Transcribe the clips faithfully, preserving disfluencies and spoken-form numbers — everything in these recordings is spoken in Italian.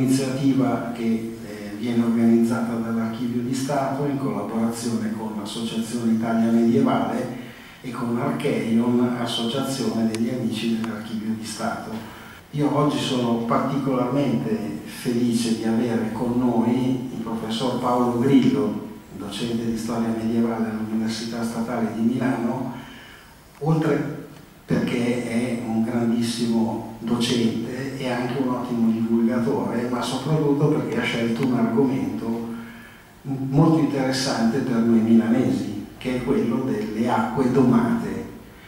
un'iniziativa che eh, viene organizzata dall'Archivio di Stato in collaborazione con l'Associazione Italia Medievale e con Archeion, Associazione degli Amici dell'Archivio di Stato. Io oggi sono particolarmente felice di avere con noi il professor Paolo Grillo, docente di storia medievale all'Università Statale di Milano, oltre perché è un grandissimo docente e anche un ottimo divulgatore, ma soprattutto perché ha scelto un argomento molto interessante per noi milanesi, che è quello delle acque domate.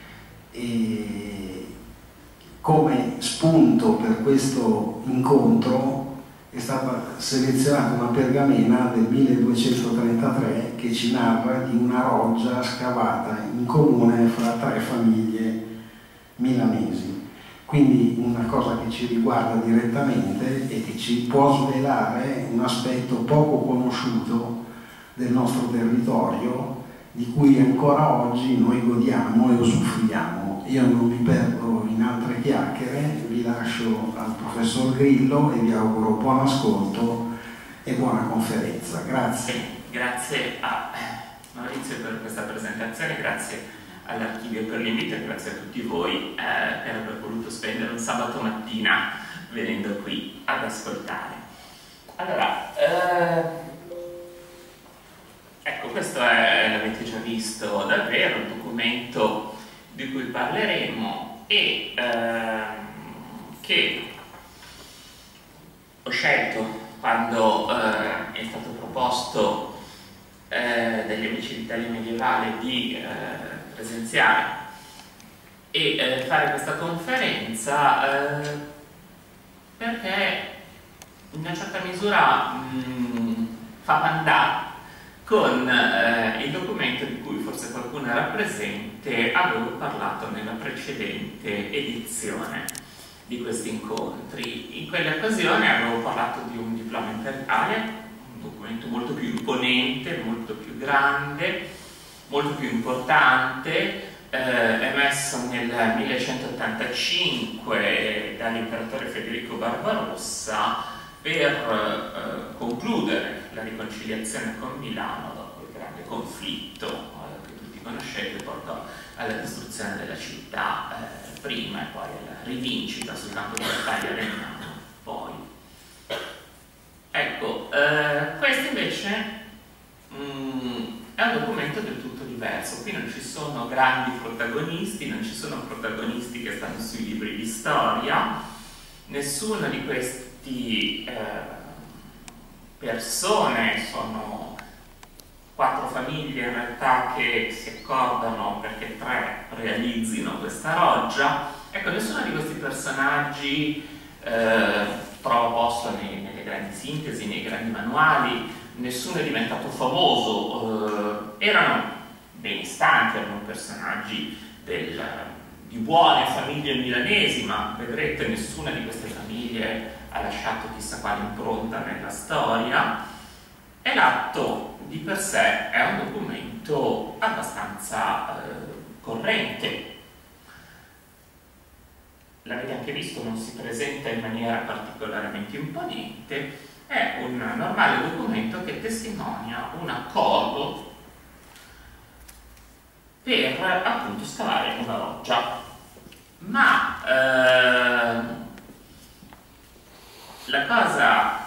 E come spunto per questo incontro è stata selezionata una pergamena del milleduecentotrentatré che ci narra di una roggia scavata in comune fra tre famiglie milanesi. Quindi una cosa che ci riguarda direttamente e che ci può svelare un aspetto poco conosciuto del nostro territorio, di cui ancora oggi noi godiamo e usufruiamo. Io non mi perdo in altre chiacchiere, vi lascio al professor Grillo e vi auguro buon ascolto e buona conferenza. Grazie. Grazie a Maurizio per questa presentazione, grazie all'Archivio per l'invito e grazie a tutti voi eh, per aver voluto spendere un sabato mattina venendo qui ad ascoltare. Allora, eh, ecco, questo è, l'avete già visto davvero, il documento di cui parleremo e eh, che ho scelto quando eh, è stato proposto eh, dagli Amici d'Italia Medievale di eh, presenziare e eh, fare questa conferenza eh, perché in una certa misura mh, fa pandà con eh, il documento di cui forse qualcuno era presente, avevo parlato nella precedente edizione di questi incontri. In quell'occasione avevo parlato di un diploma imperiale, un documento molto più imponente, molto più grande, molto più importante, eh, emesso nel millecentottantacinque dall'imperatore Federico Barbarossa per eh, concludere la riconciliazione con Milano dopo il grande conflitto eh, che tutti conoscete, portò alla distruzione della città eh, prima e poi alla rivincita sul campo di battaglia del Milano poi. Ecco, eh, questo invece mh, è un documento del tutto diverso. Qui non ci sono grandi protagonisti, non ci sono protagonisti che stanno sui libri di storia, nessuno di questi Eh, persone, sono quattro famiglie in realtà che si accordano perché tre realizzino questa roggia. Ecco, nessuno di questi personaggi eh, trova posto nei, nelle grandi sintesi, nei grandi manuali, nessuno è diventato famoso, eh, erano benestanti, erano personaggi del, di buone famiglie milanesi, ma vedrete nessuna di queste famiglie ha lasciato chissà quale impronta nella storia, e l'atto di per sé è un documento abbastanza eh, corrente. L'avete anche visto, non si presenta in maniera particolarmente imponente, è un normale documento che testimonia un accordo per appunto scavare una roggia. Ma eh, la cosa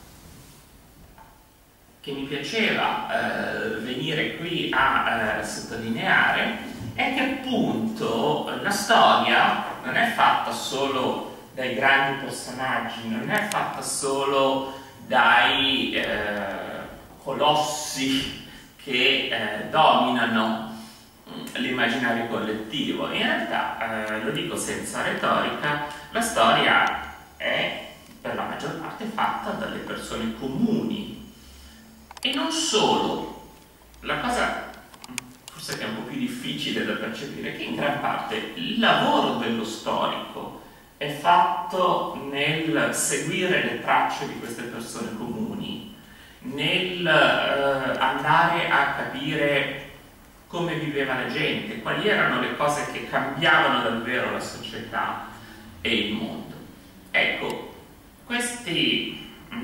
che mi piaceva eh, venire qui a eh, sottolineare è che appunto la storia non è fatta solo dai grandi personaggi, non è fatta solo dai eh, colossi che eh, dominano l'immaginario collettivo. In realtà, eh, lo dico senza retorica, la storia è per la maggior parte fatta dalle persone comuni. E non solo, la cosa forse che è un po' più difficile da percepire è che in gran parte il lavoro dello storico è fatto nel seguire le tracce di queste persone comuni, nel eh, andare a capire come viveva la gente, quali erano le cose che cambiavano davvero la società e il mondo. Ecco, questi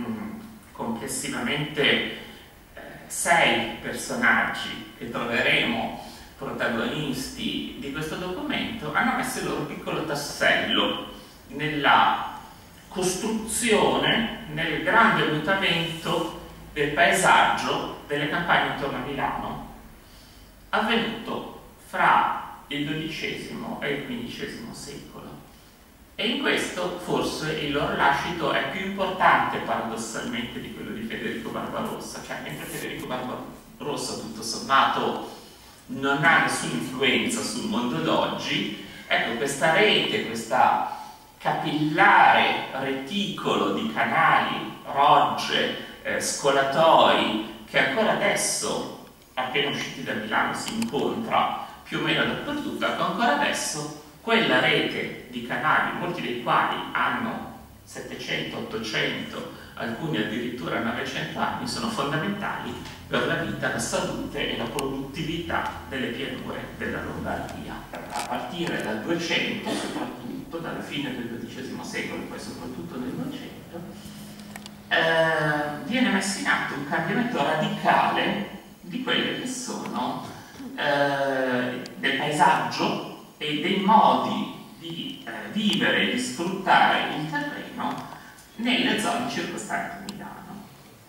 complessivamente eh, sei personaggi che troveremo protagonisti di questo documento, hanno messo il loro piccolo tassello nella costruzione, nel grande mutamento del paesaggio delle campagne intorno a Milano, avvenuto fra il dodicesimo e il quindicesimo secolo. E in questo forse il loro lascito è più importante paradossalmente di quello di Federico Barbarossa, cioè mentre Federico Barbarossa tutto sommato non ha nessuna influenza sul mondo d'oggi, ecco, questa rete, questa capillare reticolo di canali, rogge, eh, scolatoi, che ancora adesso, appena usciti da Milano, si incontra più o meno dappertutto, ecco, ancora adesso quella rete di canali, molti dei quali hanno settecento, ottocento, alcuni addirittura novecento anni, sono fondamentali per la vita, la salute e la produttività delle pianure della Lombardia. A partire dal duecento, soprattutto dalla fine del dodicesimo secolo, poi soprattutto nel novecento, eh, viene messo in atto un cambiamento radicale di quelle che sono eh, del paesaggio e dei modi di eh, vivere e di sfruttare il terreno nelle zone circostanti Milano.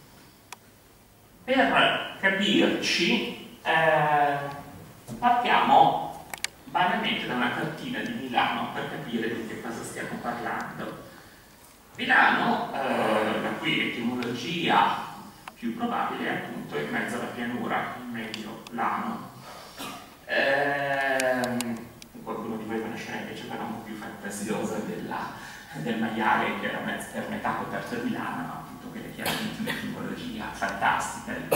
Per capirci, eh, partiamo banalmente da una cartina di Milano per capire di che cosa stiamo parlando. Milano, eh, la cui etimologia più probabile è appunto in mezzo alla pianura, in medio Lano. Eh, qualcuno di voi conoscerà invece quella un po' più fantasiosa della, del maiale che era mezzo, per metà coperto di lana, no? Tutto quelle chiaramente un'etimologia fantastica del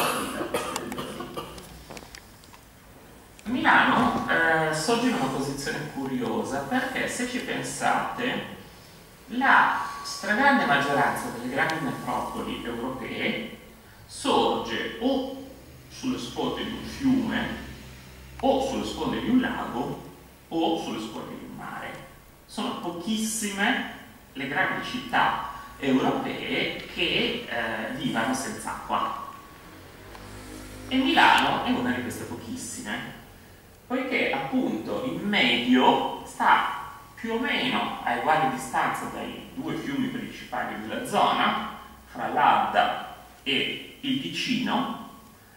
Milano eh, sorge in una posizione curiosa, perché se ci pensate la stragrande maggioranza delle grandi metropoli europee sorge o sulle sponde di un fiume o sulle sponde di un lago o sulle sponde di un mare. Sono pochissime le grandi città europee che eh, vivono senza acqua. E Milano è una di queste pochissime, poiché appunto in medio sta più o meno a uguale distanza dai due fiumi principali della zona, fra l'Adda e il Ticino,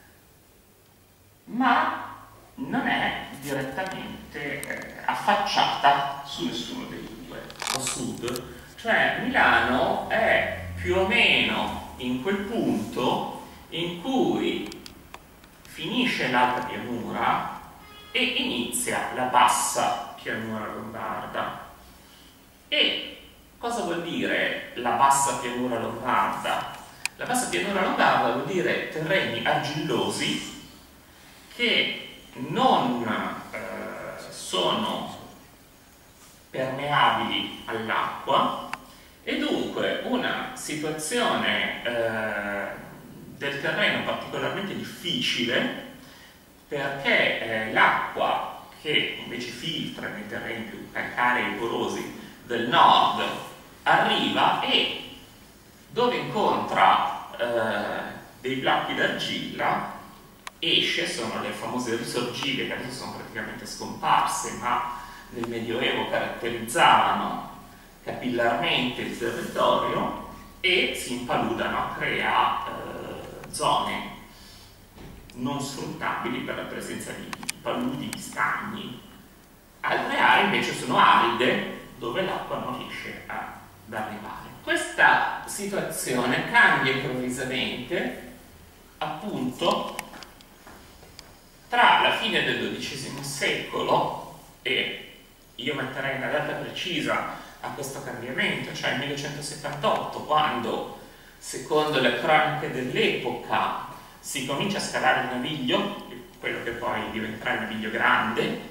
ma non è direttamente eh, affacciata su nessuno dei due. A sud, cioè Milano è più o meno in quel punto in cui finisce l'alta pianura e inizia la bassa pianura lombarda. E cosa vuol dire la bassa pianura lombarda? La bassa pianura lombarda vuol dire terreni argillosi che non eh, sono permeabili all'acqua, e dunque una situazione eh, del terreno particolarmente difficile, perché eh, l'acqua che invece filtra nei terreni più calcarei e porosi del nord arriva e dove incontra eh, dei blocchi d'argilla esce, sono le famose risorgive che adesso sono praticamente scomparse, ma nel Medioevo caratterizzavano capillarmente il territorio, e si impaludano, crea eh, zone non sfruttabili per la presenza di paludi, di stagni. Altre aree invece sono aride, dove l'acqua non riesce a, ad arrivare. Questa situazione cambia improvvisamente appunto tra la fine del dodicesimo secolo, e io metterei una data precisa a questo cambiamento, cioè il millecentosettantotto, quando, secondo le cronache dell'epoca, si comincia a scalare il Naviglio, quello che poi diventerà il Naviglio Grande,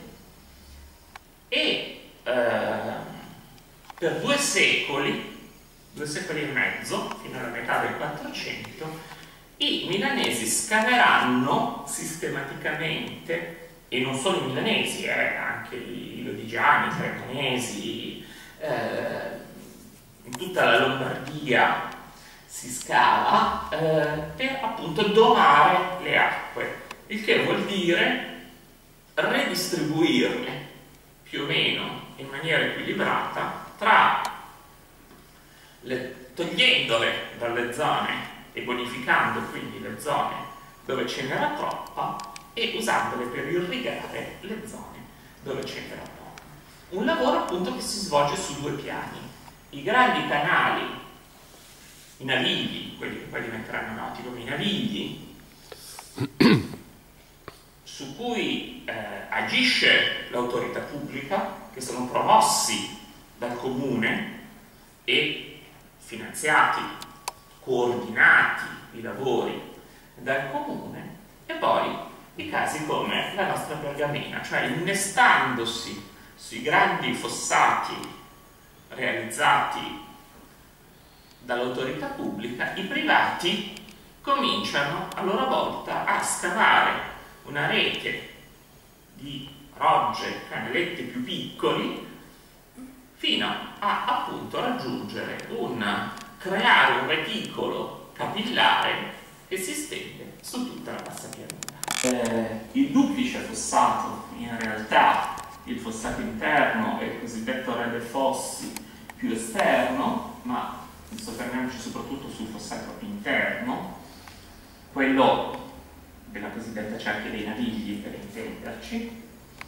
e eh, per due secoli, due secoli e mezzo, fino alla metà del quattrocento, i milanesi scaveranno sistematicamente, e non solo i milanesi, eh, anche i lodigiani, i cremonesi, eh, in tutta la Lombardia si scava eh, per appunto domare le acque, il che vuol dire redistribuirle più o meno in maniera equilibrata tra le, togliendole dalle zone e bonificando quindi le zone dove ce n'era troppa e usandole per irrigare le zone dove ce n'era poca. Un lavoro appunto che si svolge su due piani. I grandi canali, i navigli, quelli che poi diventeranno noti come i navigli, su cui eh, agisce l'autorità pubblica, che sono promossi dal comune e finanziati, coordinati i lavori dal comune, e poi i casi come la nostra Pergamena, cioè innestandosi sui grandi fossati realizzati dall'autorità pubblica, i privati cominciano a loro volta a scavare una rete di rogge, canaletti più piccoli, fino a appunto raggiungere un creare un reticolo capillare che si stende su tutta la bassa pianura. Eh, il duplice fossato, in realtà il fossato interno e il cosiddetto re dei fossi più esterno, ma soffermiamoci soprattutto sul fossato interno, quello della cosiddetta cerchia dei navigli, per intenderci.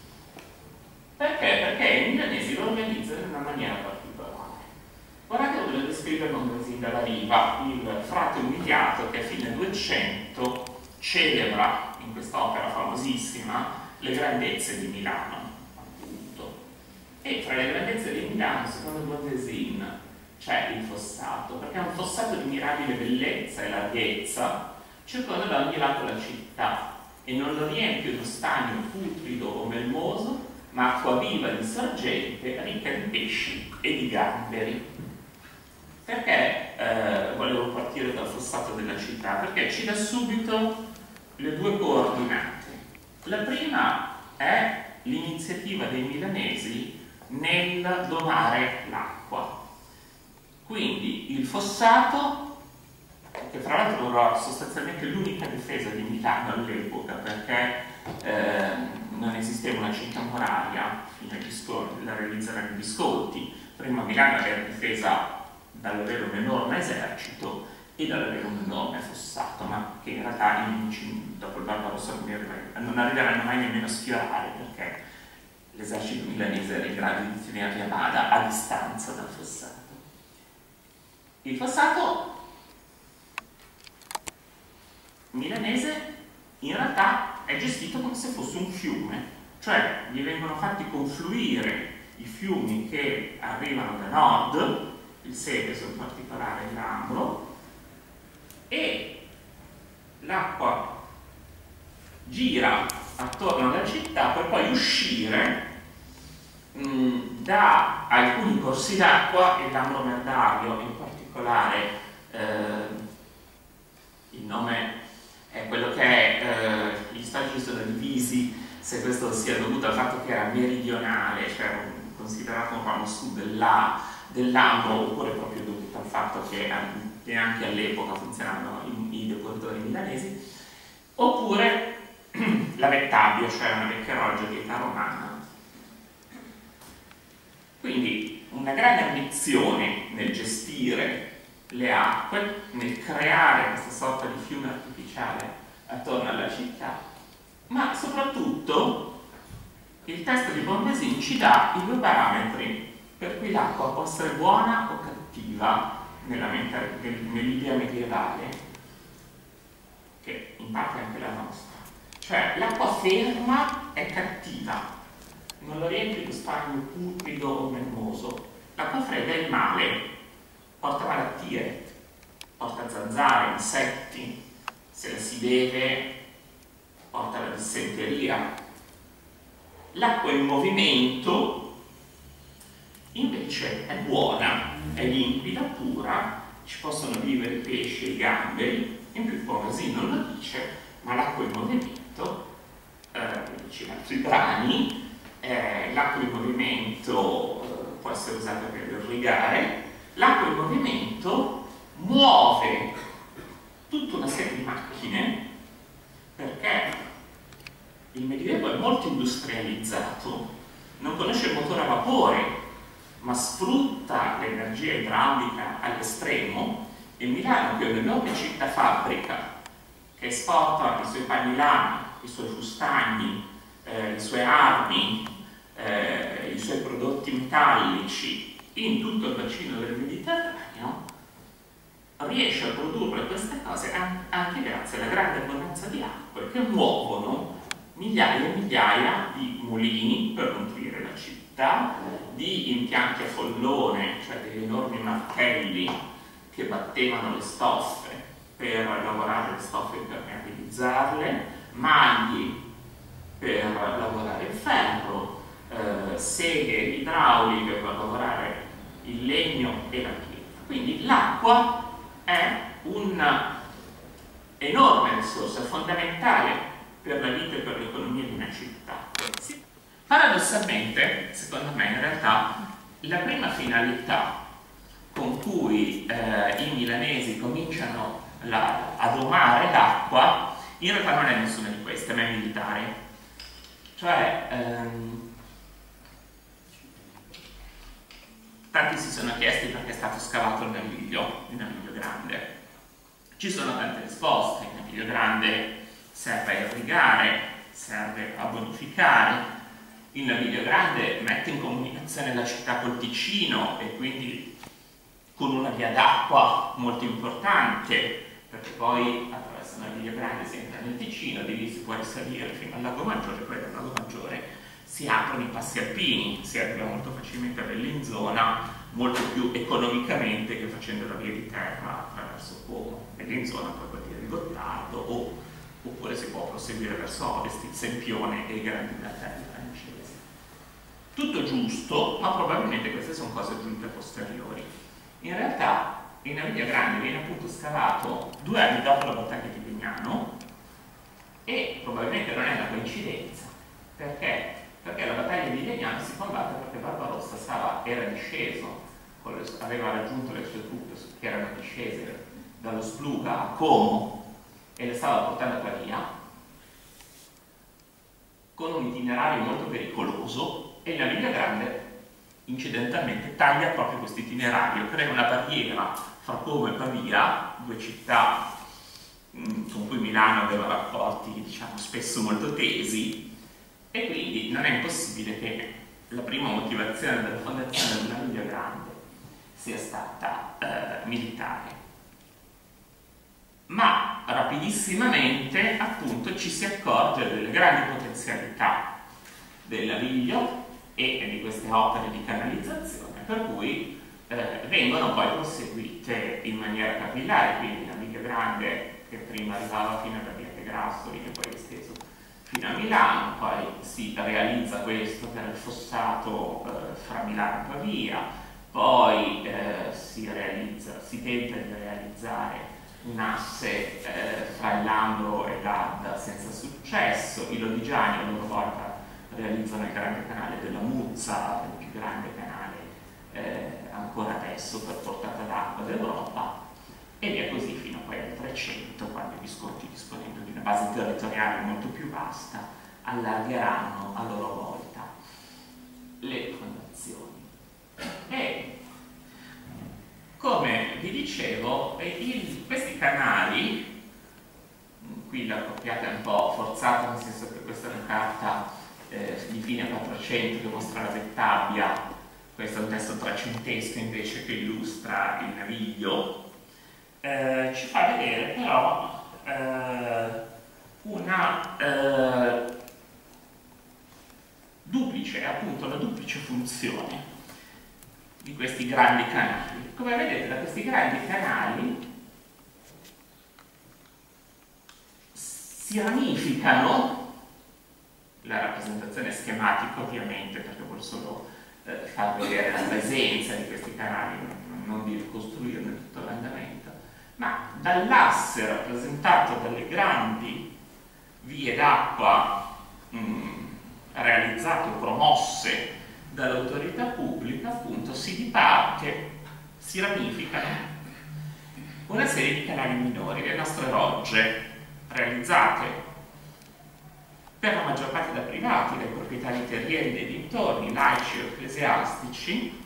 Perché? Perché i milanesi lo organizzano in una maniera particolare. Guardate come lo descrive Bonvesin dalla Riva, il frate umiliato che a fine duecento celebra in questa opera famosissima le grandezze di Milano, appunto. E fra le grandezze di Milano, secondo Bonvesin, c'è il fossato, perché è un fossato di mirabile bellezza e larghezza, circonda da ogni lato la città, e non lo riempie uno stagno putrido o melmoso, ma acqua viva di sorgente, ricca di pesci e di gamberi. Perché eh, volevo partire dal fossato della città? Perché ci dà subito le due coordinate. La prima è l'iniziativa dei milanesi nel domare l'acqua. Quindi il fossato, che fra l'altro era sostanzialmente l'unica difesa di Milano all'epoca, perché eh, non esisteva una città muraria fino ai Visconti, la realizzano i Visconti. Prima Milano era difesa dall'avere un enorme esercito e dall'avere un enorme fossato, ma che in realtà i nemici dopo il Barbarossa non arriveranno mai nemmeno a sfiorare, perché l'esercito milanese era in grado di tenere Bada a distanza dal fossato. Il fossato milanese in realtà è gestito come se fosse un fiume, cioè gli vengono fatti confluire i fiumi che arrivano da nord, il Seveso in particolare, il Lambro, e l'acqua gira attorno alla città per poi uscire mh, da alcuni corsi d'acqua, il Lambro Merdario in particolare, eh, il nome è quello che è, eh, gli storici sono divisi se questo sia dovuto al fatto che era meridionale, cioè considerato un ramo sud della del Lambro, oppure proprio dovuto al fatto che neanche all'epoca funzionavano i, i deportatori milanesi, oppure la Vettabbio, cioè una vecchia roggia di età romana. Quindi una grande ambizione nel gestire le acque, nel creare questa sorta di fiume artificiale attorno alla città, ma soprattutto il testo di Bonvesin ci dà i due parametri per cui l'acqua può essere buona o cattiva nell'idea medievale, che in parte è anche la nostra. Cioè l'acqua ferma è cattiva, non lo riempie lo stagno putrido o melmoso. L'acqua fredda è il male, porta malattie, porta zanzare, insetti, se la si beve porta la dissenteria. L'acqua in movimento invece è buona, è limpida, pura, ci possono vivere i pesci e i gamberi, in più Bonvesin non lo dice, ma l'acqua in movimento, eh, diceva sui brani, eh, l'acqua in movimento eh, può essere usata per irrigare, l'acqua in movimento muove tutta una serie di macchine, perché il Medioevo è molto industrializzato, non conosce il motore a vapore, ma sfrutta l'energia idraulica all'estremo, e Milano, che è un'enorme città fabbrica, che esporta i suoi panni lana, i suoi fustagni, eh, le sue armi, eh, i suoi prodotti metallici in tutto il bacino del Mediterraneo, riesce a produrre queste cose anche grazie alla grande abbondanza di acque che muovono migliaia e migliaia di mulini per nutrire la città, di impianti a follone, cioè degli enormi martelli che battevano le stoffe per lavorare le stoffe e impermeabilizzarle, maglie per lavorare il ferro, eh, seghe idrauliche per lavorare il legno e la pietra. Quindi l'acqua è un'enorme risorsa fondamentale per la vita e per l'economia di una città. Paradossalmente, secondo me, in realtà, la prima finalità con cui eh, i milanesi cominciano la, a domare l'acqua, in realtà non è nessuna di queste, ma è militare. Cioè, ehm, tanti si sono chiesti perché è stato scavato il Naviglio, il Naviglio Grande. Ci sono tante risposte. Il Naviglio Grande serve a irrigare, serve a bonificare. Il Naviglio Grande mette in comunicazione la città col Ticino e quindi con una via d'acqua molto importante, perché poi attraverso il Naviglio Grande si entra nel Ticino, di lì si può risalire fino al Lago Maggiore, poi dal Lago Maggiore si aprono i passi alpini, si arriva molto facilmente a Bellinzona, molto più economicamente che facendo la via di terra attraverso Como. Bellinzona poi vuol dire Gottardo, o, oppure si può proseguire verso ovest, il Sempione e i grandi fratelli francesi. Tutto giusto, ma probabilmente queste sono cose aggiunte posteriori. In realtà il Naviglio Grande viene appunto scavato due anni dopo la battaglia di Legnano, e probabilmente non è una coincidenza. Perché? Perché la battaglia di Legnano si combatte perché Barbarossa stava, era disceso, le, aveva raggiunto le sue truppe che erano discese dallo Spluga a Como e le stava portando a Pavia con un itinerario molto pericoloso, e il Naviglio Grande incidentalmente taglia proprio questo itinerario, crea una barriera fra Como e Pavia, due città mh, con cui Milano aveva rapporti, diciamo, spesso molto tesi, e quindi non è impossibile che la prima motivazione della fondazione del Naviglio Grande sia stata eh, militare. Ma rapidissimamente appunto ci si accorge delle grandi potenzialità del Naviglio e di queste opere di canalizzazione, per cui eh, vengono poi proseguite in maniera capillare. Quindi il Naviglio Grande, che prima arrivava fino alla via De Grassoli, che poi è esteso fino a Milano, poi si realizza questo per il fossato eh, fra Milano e Pavia, poi eh, si realizza, si tenta di realizzare un asse eh, fra il Lambro e l'Adda senza successo. I lodigiani a loro volta realizzano il grande canale della Muzza, il più grande canale eh, ancora adesso per portata d'acqua d'Europa, e via così fino poi al trecento, quando i Visconti, disponendo di una base territoriale molto più vasta, allargheranno a loro volta le fondazioni. E come vi dicevo, il, questi canali, qui la copiata è un po' forzata, nel senso che questa è una carta eh, di fine quattrocento che mostra la Vettabbia, questo è un testo trecentesco invece che illustra il Naviglio. Eh, ci fa vedere però eh, una eh, duplice, appunto la duplice funzione di questi grandi canali. Come vedete, da questi grandi canali si ramificano, la rappresentazione schematica ovviamente perché vuol solo eh, far vedere la presenza di questi canali, non di ricostruirne tutto l'andamento, ma dall'asse rappresentato dalle grandi vie d'acqua realizzate o promosse dall'autorità pubblica, appunto si diparte, si ramificano una serie di canali minori, le nostre rogge, realizzate per la maggior parte da privati, dai proprietari terrieri dei dintorni, laici o ecclesiastici.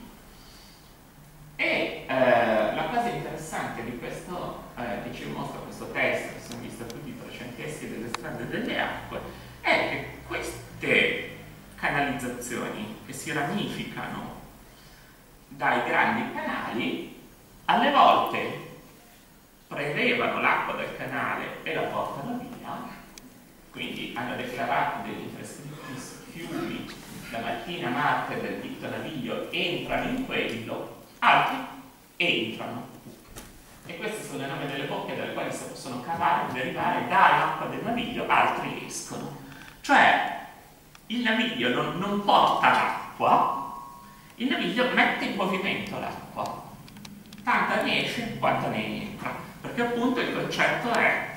E eh, la cosa interessante di questo, eh, che ci mostra questo testo, che sono gli statuti trecenteschi delle strade e delle acque, è che queste canalizzazioni che si ramificano dai grandi canali, alle volte prelevano l'acqua dal canale e la portano via, quindi hanno declarato degli infrascritti fiumi, la mattina Marte del Vitto Naviglio entrano in quello, altri entrano. E queste sono le nome delle bocche dalle quali si possono cavare e derivare dall'acqua del naviglio, altri escono. Cioè, il naviglio non, non porta l'acqua, il naviglio mette in movimento l'acqua. Tanta ne esce quanta ne entra. Perché appunto il concetto è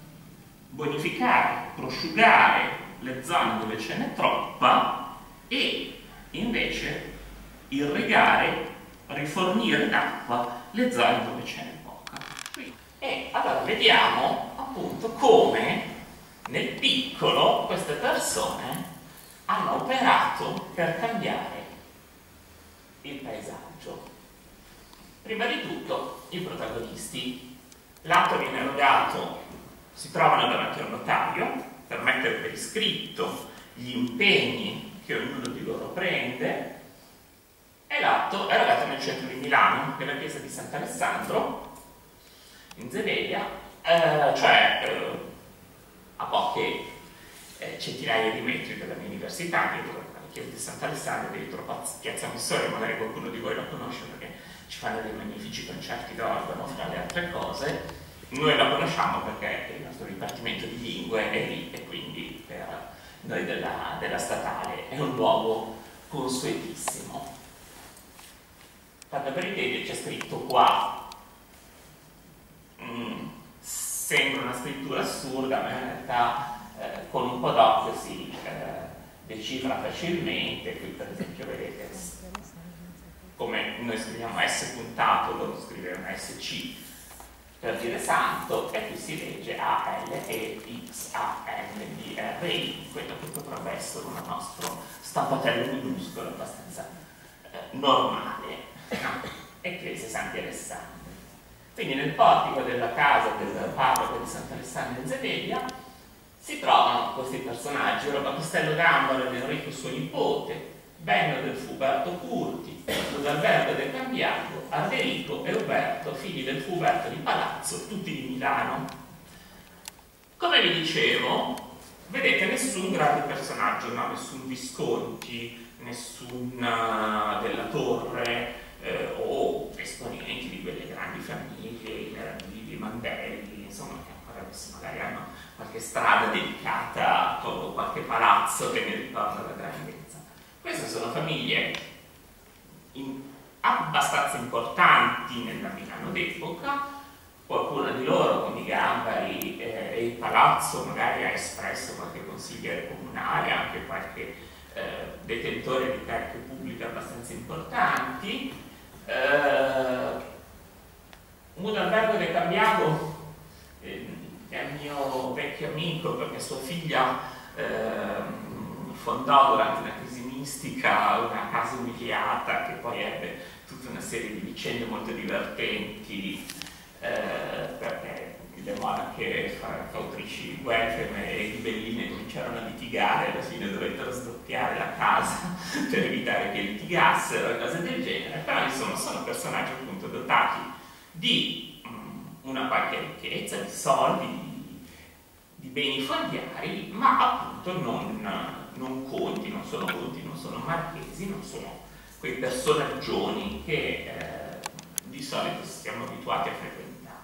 bonificare, prosciugare le zone dove ce n'è troppa e invece irrigare, rifornire d'acqua le zone dove ce n'è poca. E allora vediamo appunto come nel piccolo queste persone hanno operato per cambiare il paesaggio. Prima di tutto i protagonisti. L'atto viene erogato, si trovano davanti a un notaio per mettere per iscritto gli impegni che ognuno di loro prende, e l'atto è erogato nel centro di Milano, nella chiesa di Sant'Alessandro, in Zevelia, eh, cioè eh, a poche eh, centinaia di metri dalla mia università, dietro la chiesa di Sant'Alessandro, dietro Piazza Missore, magari qualcuno di voi la conosce perché ci fanno dei magnifici concerti d'organo, fra le altre cose. Noi la conosciamo perché il nostro dipartimento di lingue è lì e quindi per noi della, della statale è un luogo consuetissimo. Tanto per intendere, c'è scritto qua, mm, sembra una scrittura assurda, ma in realtà eh, con un po' d'occhio si eh, decifra facilmente. Qui per esempio vedete come noi scriviamo S puntato, loro scrivevano S C per dire santo, e qui si legge A L E X A N D R I, quello che potrebbe essere un nostro stampatello minuscolo abbastanza eh, normale, no? Ecclesia Santi Alessandri. Quindi nel portico della casa del parroco di Sant'Alessandro in Zevelia si trovano questi personaggi: Roba Costello Gambaro ed Enrico suo nipote, Benno del Fuberto Curti, Rodalberto del Cambiago, Arderico e Roberto, figli del Fuberto di Palazzo, tutti di Milano. Come vi dicevo, vedete, nessun grande personaggio, no? Nessun Visconti, nessun uh, della Torre eh, o esponenti di quelle grandi famiglie, i Mandelli, insomma, che ancora adesso magari hanno qualche strada dedicata o qualche palazzo che ne ricorda la grandezza. Queste sono famiglie in, abbastanza importanti nella Milano d'epoca. Qualcuna di loro, come i Gambari eh, e il Palazzo, magari ha espresso qualche consigliere comunale, anche qualche eh, detentore di cariche pubbliche abbastanza importanti. Eh, Mudalbergo del Cambiago eh, è un mio vecchio amico, perché sua figlia eh, fondò durante una crisi mistica una casa umiliata che poi ebbe tutta una serie di vicende molto divertenti, eh, perché le monache fautrici di guelfe e ghibelline cominciarono a litigare, alla fine dovettero sdoppiare la casa per evitare che litigassero e cose del genere. Però insomma sono personaggi appunto dotati di um, una qualche ricchezza, di soldi, di, di beni fondiari, ma appunto non non conti, non sono conti, non sono marchesi, non sono quei personaggioni che eh, di solito siamo abituati a frequentare.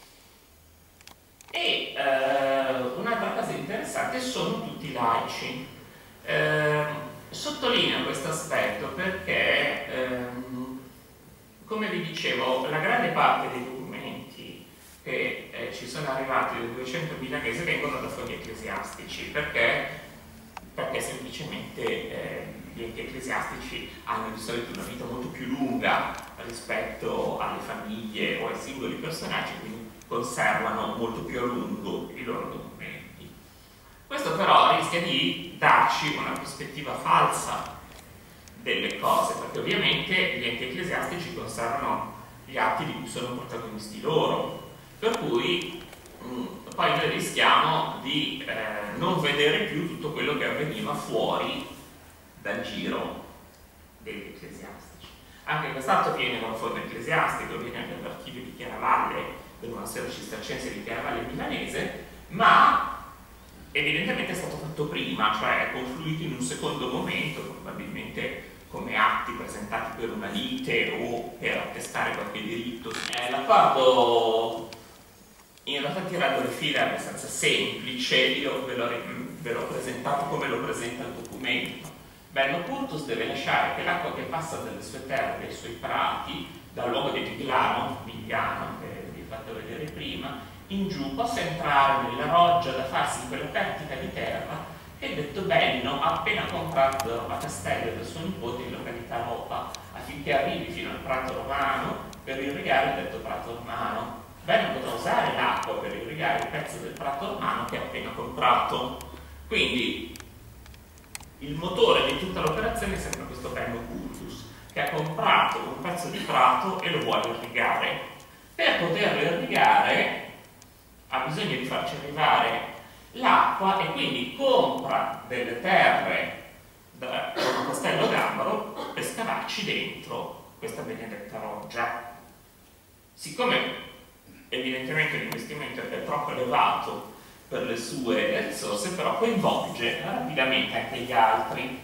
E eh, un'altra cosa interessante, sono tutti laici. Eh, sottolineo questo aspetto perché, ehm, come vi dicevo, la grande parte dei documenti che eh, ci sono arrivati del duecento milanese vengono da fondi ecclesiastici, perché perché semplicemente eh, gli enti ecclesiastici hanno di solito una vita molto più lunga rispetto alle famiglie o ai singoli personaggi, quindi conservano molto più a lungo i loro documenti. Questo però rischia di darci una prospettiva falsa delle cose, perché ovviamente gli enti ecclesiastici conservano gli atti di cui sono protagonisti loro, per cui mh, poi noi rischiamo di eh, non vedere più tutto quello che avveniva fuori dal giro degli ecclesiastici. Anche quest'atto viene dalla forma ecclesiastica, viene dall'archivio di Chiaravalle, del monastero cistercense di Chiaravalle milanese, ma evidentemente è stato fatto prima, cioè è confluito in un secondo momento, probabilmente come atti presentati per una lite o per attestare qualche diritto. Eh, L'accordo in realtà, tirando le file, è abbastanza semplice. Io ve l'ho, ve l'ho presentato come lo presenta il documento. Benno Curtus deve lasciare che l'acqua che passa dalle sue terre, dai suoi prati, dal luogo di Vigliano, Vigliano che vi ho fatto vedere prima, in giù possa entrare nella roggia da farsi in quella perdita di terra che detto Benno ha appena comprato a Castello del suo nipote in località Ropa, affinché arrivi fino al prato romano per irrigare il detto prato romano. Benno potrà usare l'acqua per irrigare il pezzo del prato romano che ha appena comprato. Quindi il motore di tutta l'operazione è sempre questo Benno Curtus, che ha comprato un pezzo di prato e lo vuole irrigare. Per poterlo irrigare ha bisogno di farci arrivare l'acqua e quindi compra delle terre da Castello Gambaro per scavarci dentro questa benedetta roggia. Siccome evidentemente l'investimento è troppo elevato per le sue risorse, però coinvolge rapidamente anche gli altri.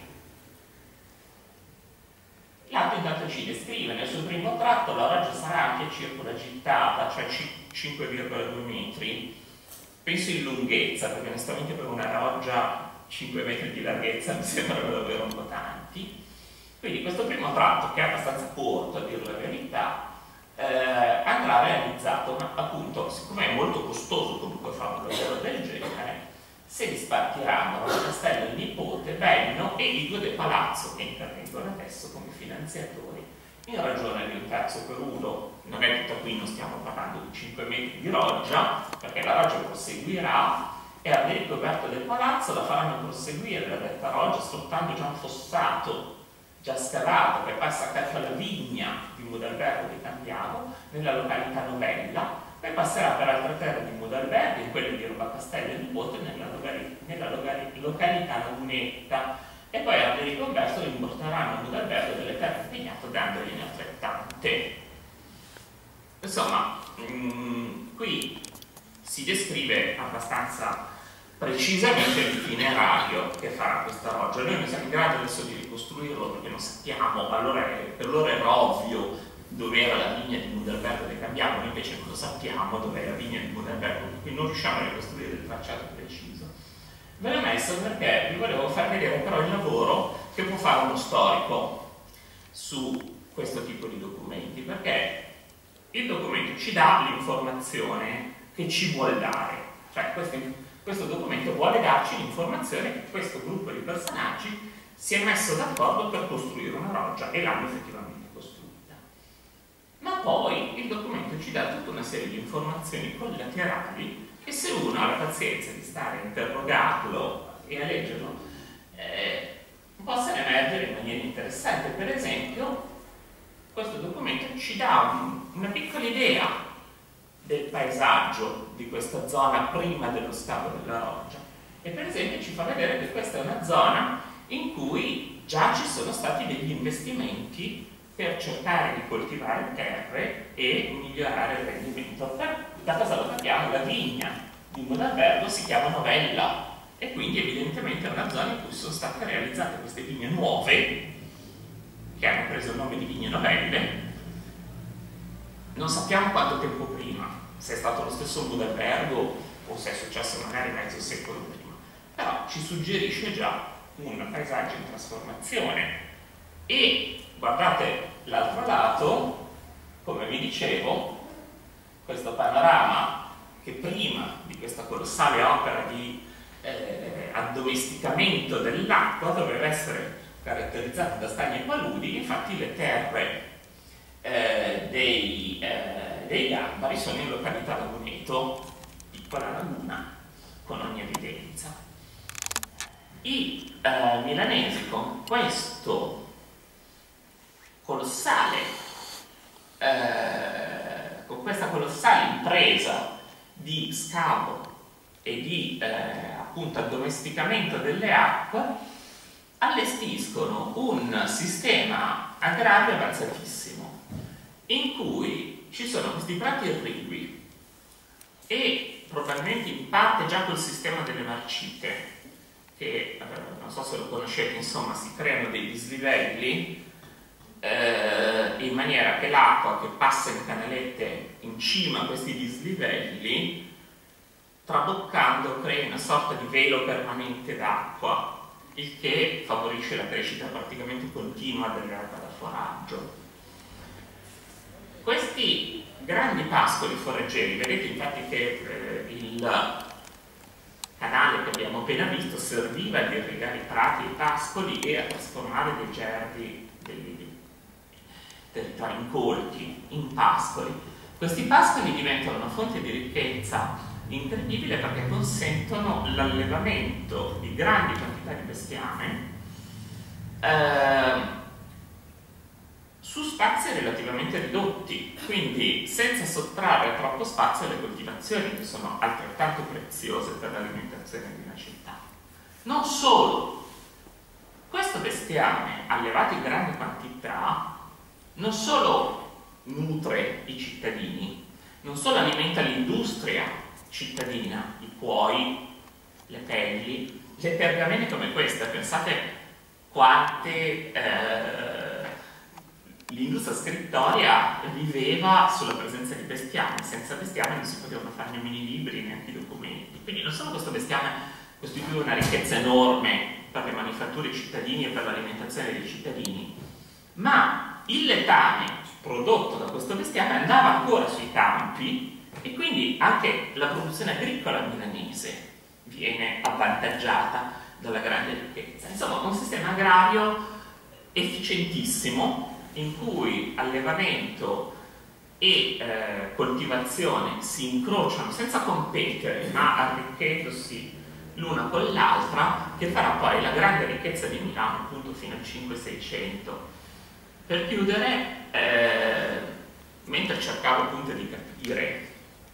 L'atto intanto ci descrive nel suo primo tratto la roggia sarà ampia circa una gittata, cioè cinque virgola due metri. Penso in lunghezza, perché onestamente per una roggia cinque metri di larghezza mi sembrano davvero un po' tanti. Quindi questo primo tratto, che è abbastanza corto a dire la verità, eh, andrà realizzato, ma appunto, siccome è molto costoso comunque fare un lavoro del genere, se li spartiranno il Castello il nipote, Benno e Igo de Palazzo, che intervengono adesso come finanziatori, in ragione di un terzo per uno. Non è tutta qui, non stiamo parlando di cinque metri di roggia, perché la roggia proseguirà e al ricoperto del palazzo la faranno proseguire la detta roggia sfruttando già un fossato già scavato che passa accanto alla vigna di Mudalbergo di Cambiago nella località Novella, poi passerà per altre terre di Mudalbergo, in quelle di Robacastello e Nipote nella, locali nella locali località Lunetta, e poi al riconverso importeranno a Mudalbergo delle terre impegnate dandogliene altrettante. Insomma, mh, qui si descrive abbastanza precisamente l'itinerario che farà questa roggia. Noi non siamo in grado adesso di ricostruirlo perché non sappiamo, allora per loro era ovvio dove era la vigna di Mudalbergo di Cambiago, noi invece non lo sappiamo dove è la vigna di Mudalbergo, quindi non riusciamo a ricostruire il tracciato preciso. Ve l'ho messo perché vi volevo far vedere però il lavoro che può fare uno storico su questo tipo di documenti, perché il documento ci dà l'informazione che ci vuole dare, cioè questo, questo documento vuole darci l'informazione che questo gruppo di personaggi si è messo d'accordo per costruire una roggia e l'hanno effettivamente costruita. Ma poi il documento ci dà tutta una serie di informazioni collaterali che se uno ha la pazienza di stare a interrogarlo e a leggerlo eh, possono emergere in maniera interessante. Per esempio, questo documento ci dà un, una piccola idea del paesaggio di questa zona prima dello scavo della roggia e per esempio ci fa vedere che questa è una zona in cui già ci sono stati degli investimenti per cercare di coltivare terre e migliorare il rendimento. Per, da cosa lo capiamo? La vigna di Mudalbergo si chiama Novella e quindi evidentemente è una zona in cui sono state realizzate queste vigne nuove che hanno preso il nome di vigne Novelle. Non sappiamo quanto tempo prima, se è stato lo stesso Mudalbergo o se è successo magari mezzo secolo prima, però ci suggerisce già un paesaggio in trasformazione. E guardate l'altro lato, come vi dicevo, questo panorama che prima di questa colossale opera di eh, addomesticamento dell'acqua doveva essere caratterizzata da stagni e paludi. Infatti le terre eh, dei, eh, dei gamberi sono in località Laguneto, piccola laguna con ogni evidenza. I eh, milanesi con questo colossale eh, con questa colossale impresa di scavo e di eh, appunto addomesticamento delle acque allestiscono un sistema agrario avanzatissimo in cui ci sono questi prati irrigui e probabilmente in parte già col sistema delle marcite che eh, non so se lo conoscete, insomma si creano dei dislivelli eh, in maniera che l'acqua che passa in canalette in cima a questi dislivelli traboccando crea una sorta di velo permanente d'acqua, il che favorisce la crescita praticamente continua dell'erba da foraggio. Questi grandi pascoli foraggeri, vedete infatti che eh, il canale che abbiamo appena visto serviva ad irrigare i prati e i pascoli e a trasformare dei gerdi, dei territori incolti in pascoli. Questi pascoli diventano una fonte di ricchezza incredibile perché consentono l'allevamento di grandi quantità di bestiame eh, su spazi relativamente ridotti, quindi senza sottrarre troppo spazio alle coltivazioni che sono altrettanto preziose per l'alimentazione di una città. Non solo, questo bestiame allevato in grandi quantità non solo nutre i cittadini, non solo alimenta l'industria cittadina, i cuoi, le pelli, le pergamene come questa, pensate quante eh, l'industria scrittoria viveva sulla presenza di bestiame, senza bestiame non si potevano fare nemmeno i libri, neanche i documenti, quindi non solo questo bestiame costituiva una ricchezza enorme per le manifatture cittadine e per l'alimentazione dei cittadini, ma il letame prodotto da questo bestiame andava ancora sui campi e quindi anche la produzione agricola milanese viene avvantaggiata dalla grande ricchezza. Insomma, un sistema agrario efficientissimo in cui allevamento e eh, coltivazione si incrociano senza competere ma arricchendosi l'una con l'altra, che farà poi la grande ricchezza di Milano appunto fino al cinque seicento. Per chiudere, eh, mentre cercavo appunto di capire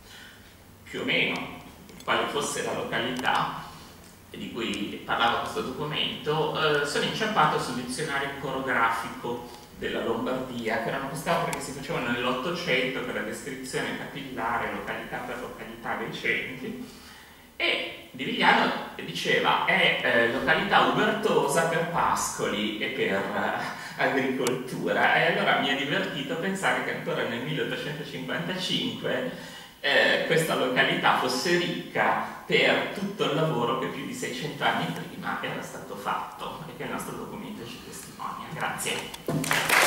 più o meno quale fosse la località di cui parlava questo documento, eh, sono inciampato sul dizionario corografico della Lombardia, che erano queste opere che si facevano nell'Ottocento per la descrizione capillare, località per località dei centri, e Di Vigliano diceva è eh, località ubertosa per pascoli e per eh, agricoltura, e allora mi ha divertito pensare che ancora nel milleottocentocinquantacinque Eh, questa località fosse ricca per tutto il lavoro che più di seicento anni prima era stato fatto e che il nostro documento ci testimonia. Grazie.